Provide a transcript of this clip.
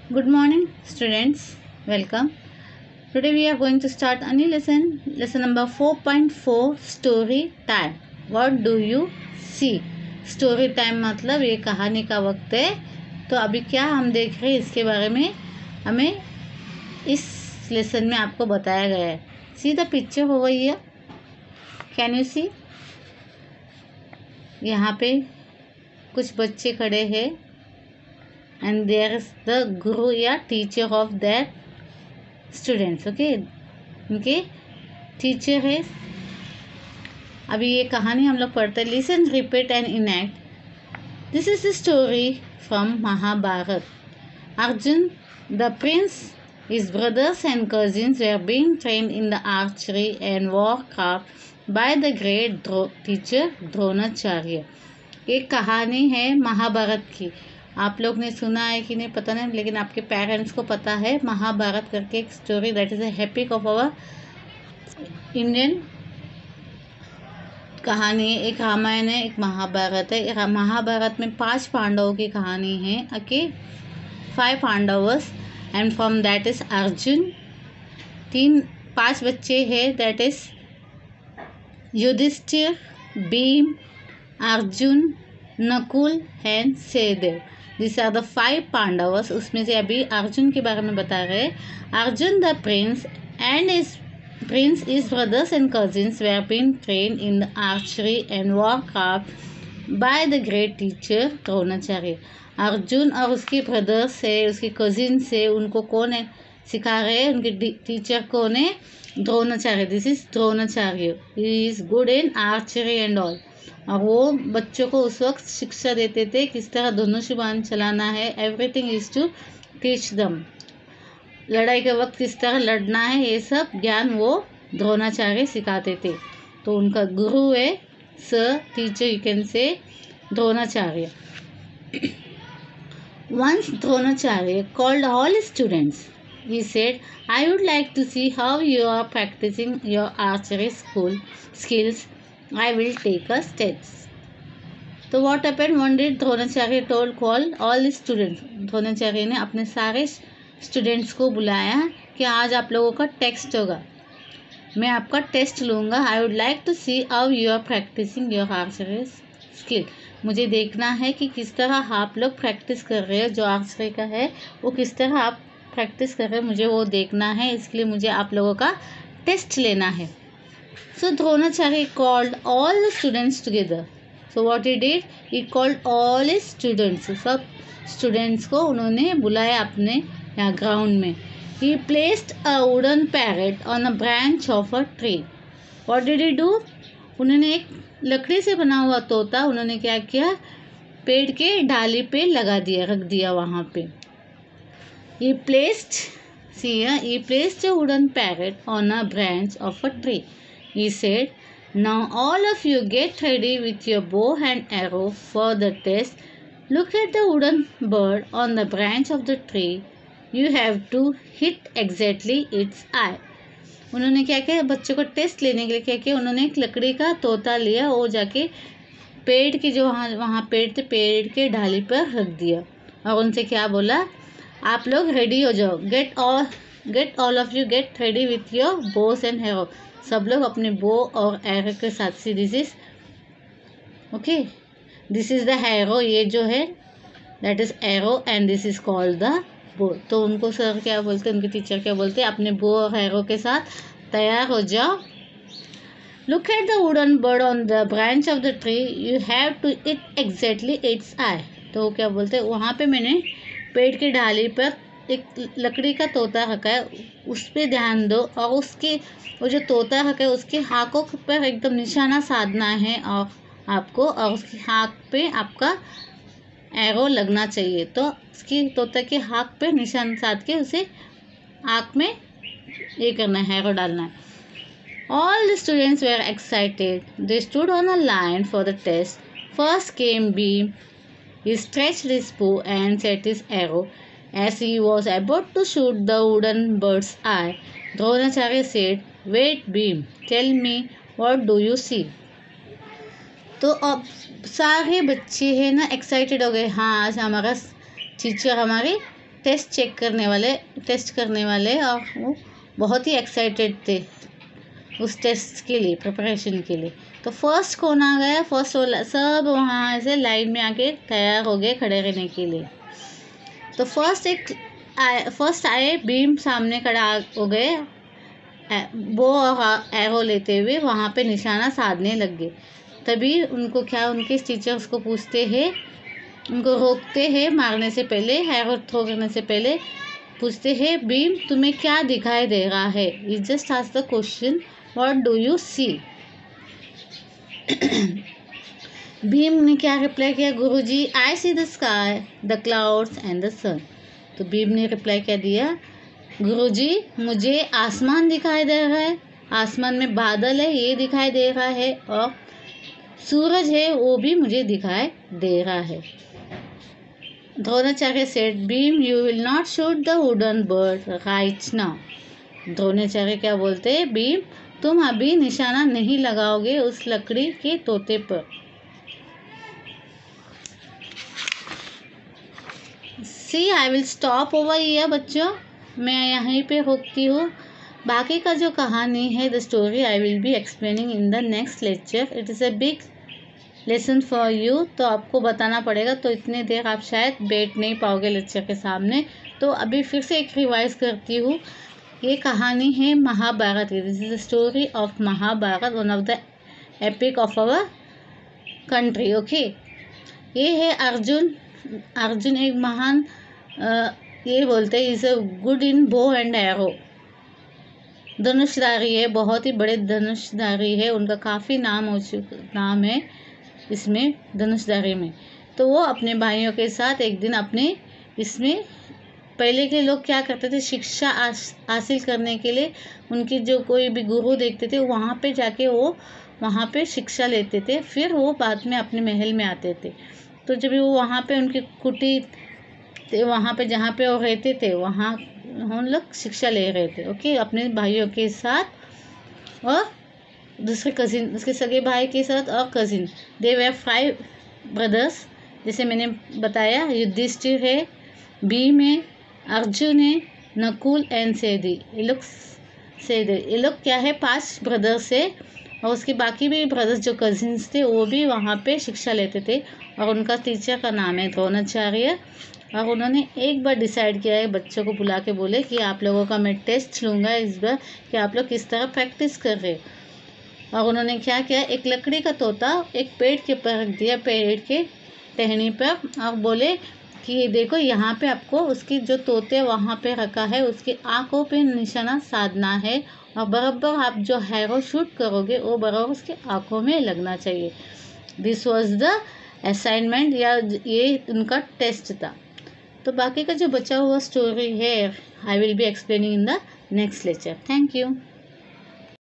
Good morning, students. Welcome. Today we are going to start a new lesson. Lesson number 4.4 Story Time. What do you see? Story time मतलब ये कहानी का वक्त है. तो अभी क्या हम देख रहे हैं इसके बारे में हमें इस लेसन में आपको बताया गया है. See the picture over here. Can you see? यहाँ पे कुछ बच्चे खड़े हैं. And there is the guru या teacher of that students. Okay, उनके टीचर है. अभी ये कहानी हम लोग पढ़ते हैं. Listen, repeat and enact. This is the story from Mahabharat. Arjun, the prince, his brothers and cousins were being trained in the archery and warcraft by the great teacher Dronacharya. एक कहानी है महाभारत की. आप लोग ने सुना है कि नहीं पता नहीं, लेकिन आपके पेरेंट्स को पता है. महाभारत करके एक story that is a epic of our Indian कहानी है. एक रामायण है, एक महाभारत है. महाभारत में 5 पांडवों की कहानी है. Okay, 5 Pandavas and from that is Arjun. 5 बच्चे हैं, that is Yudhishthir, Bhim, Arjun, Nakul and Sahdev. This are the 5 Pandavas. उसमें से अभी अर्जुन के बारे में बता रहे हैं. Arjun the prince and his brothers and cousins were being trained in the archery and warcraft by the great teacher Dronacharya. Arjun और उसके ब्रदर्स से, उसके कजिन से, उनको कौन है सिखा रहे हैं? उनके टीचर कौन है? Dronacharya. This is Dronacharya. He is good in archery and all. और वो बच्चों को उस वक्त शिक्षा देते थे किस तरह धनुष बाण चलाना है. एवरीथिंग इज टू टीच दम. लड़ाई के वक्त किस तरह लड़ना है, ये सब ज्ञान वो द्रोणाचार्य सिखाते थे. तो उनका गुरु है teacher you can say Dronacharya. Once Dronacharya called all his students. He said, I would like to see how you are practicing your archery skills. I will take a test. So what happened? One day Dronacharya called all his students. Dronacharya ने अपने सारे students को बुलाया कि आज आप लोगों का टेस्ट होगा, मैं आपका टेस्ट लूँगा. I would like to see how you are practising your archery skill. मुझे देखना है कि किस तरह आप लोग प्रैक्टिस कर रहे हो. जो आर्चरी का है वो किस तरह आप प्रैक्टिस कर रहे हो, मुझे वो देखना है. इसके लिए मुझे आप लोगों का टेस्ट लेना है. So Dronacharya called all the students together. So what he did, he called all his students. सब स्टूडेंट्स को उन्होंने बुलाया अपने यहाँ ग्राउंड में. He placed a wooden parrot on a branch of a tree. What did he do, उन्होंने एक लकड़ी से बना हुआ तोता उन्होंने क्या किया, पेड़ के डाली पे लगा दिया, रख दिया वहाँ पे. He placed a wooden parrot on a branch of a tree. He said, now all of you get ready with your bow and arrow for the test. Look at the wooden bird on the branch of the tree. You have to hit exactly its eye. उन्होंने क्या किया, बच्चों को test लेने के लिए क्या किया, उन्होंने एक लकड़ी का तोता लिया, वो जाके पेड़ के जो वहाँ पेड़ थे, पेड़ के डाली पर रख दिया और उनसे क्या बोला, आप लोग रेडी हो जाओ. Get all of you get ready with your bows and arrow. सब लोग अपने बो और एरो के साथ. See this is okay, this is the arrow. ये जो है that is arrow and this is called the bow. तो उनको सर क्या बोलते हैं, उनके टीचर क्या बोलते हैं, अपने बो और एरो के साथ तैयार हो जाओ. Look at the wooden bird on the branch of the tree. You have to it exactly its eye. तो क्या बोलते हैं, वहाँ पे मैंने पेड़ की डाली पर एक लकड़ी का तोता रखा है, उस पर ध्यान दो और उसके वो जो तोता रखा है उसके हाथों पर एकदम निशाना साधना है और आपको, और उसके हाथ पे आपका एरो लगना चाहिए. तो उसकी तोता के हाथ पे निशान साध के उसे आँख में ये करना है, एरो डालना है. All the students were excited. They stood on a line for the test. First came Bhim. He stretched his bow and set his arrow. As he was about to shoot the wooden bird's eye, Dronacharya said, Wait, Bhim, tell me, what do you see? तो अब सारे बच्चे हैं ना excited हो गए. हाँ, आज हमारा टीचर हमारे टेस्ट करने वाले और वो बहुत ही एक्साइटेड थे उस टेस्ट के लिए, प्रिपरेशन के लिए। तो फर्स्ट कौन आ गया? फर्स्ट सब वहाँ से लाइन में आके तैयार हो गए खड़े रहने के लिए। तो फर्स्ट आए भीम, सामने खड़ा हो गए, बो और एरो लेते हुए वहाँ पे निशाना साधने लग गए। तभी उनको उनके टीचर्स को पूछते हैं, उनको रोकते हैं मारने से पहले, एरो थ्रो करने से पहले पूछते हैं, भीम तुम्हें क्या दिखाई दे रहा है? You just ask the question, what do you see? Bhim ने क्या रिप्लाई किया? गुरुजी, I see the sky, the clouds and the sun. तो भीम ने रिप्लाई क्या दिया? गुरुजी, मुझे आसमान दिखाई दे रहा है, आसमान में बादल है ये दिखाई दे रहा है, और सूरज है वो भी मुझे दिखाई दे रहा है। Dronacharya said, Bhim you will not shoot the wooden bird right now. Dronacharya क्या बोलते हैं? भीम तुम अभी निशाना नहीं लगाओगे उस लकड़ी के तोते पर। See I will stop over here. बच्चों मैं यहीं पे रोकती हूँ। बाकी का जो कहानी है, the story I will be explaining in the next lecture. It is a big lesson for you. तो आपको बताना पड़ेगा, तो इतनी देर आप शायद बैठ नहीं पाओगे लेक्चर के सामने। तो अभी फिर से एक रिवाइज करती हूँ। ये कहानी है महाभारत की। This is the story of Mahabharat, one of the epic of our country. Okay, ये है अर्जुन। अर्जुन एक महान ये बोलते हैं इज अ गुड इन बो एंड एरो, धनुषधारी है, बहुत ही बड़े धनुषधारी है। उनका काफ़ी नाम है इसमें धनुषधारी में। तो वो अपने भाइयों के साथ एक दिन अपने इसमें, पहले के लोग क्या करते थे, शिक्षा हासिल करने के लिए उनकी जो कोई भी गुरु देखते थे वहाँ पे जाके वो वहाँ पे शिक्षा लेते थे, फिर वो बाद में अपने महल में आते थे। तो जब वो वहाँ पे उनकी कुटी वहाँ पे जहाँ पे वो रहते थे वहाँ हम लोग शिक्षा ले रहे थे। ओके, अपने भाइयों के साथ और दूसरे कज़िन, उसके सगे भाई के साथ और कज़िन। दे वर 5 ब्रदर्स, जैसे मैंने बताया, युधिष्ठिर है, भीम है, अर्जुन है, नकुल एंड सहदेव। ये लोग क्या है, 5 ब्रदर्स है। और उसके बाकी भी ब्रदर्स जो कजिन्स थे वो भी वहाँ पे शिक्षा लेते थे, और उनका टीचर का नाम है द्रोणाचार्य। और उन्होंने एक बार डिसाइड किया है, बच्चों को बुला के बोले कि आप लोगों का मैं टेस्ट लूँगा इस बार कि आप लोग किस तरह प्रैक्टिस कर रहे। और उन्होंने क्या किया, एक लकड़ी का तोता एक पेड़ के ऊपर रख दिया, पेड़ के टहनी पर, और बोले कि देखो यहाँ पे आपको उसकी जो तोते वहाँ पे रखा है उसकी आँखों पे निशाना साधना है, और बराबर आप जो हैरो शूट करोगे वो बराबर उसकी आँखों में लगना चाहिए। दिस वॉज द असाइनमेंट, या ये उनका टेस्ट था। तो बाकी का जो बचा हुआ स्टोरी है I will be explaining in the next lecture. Thank you.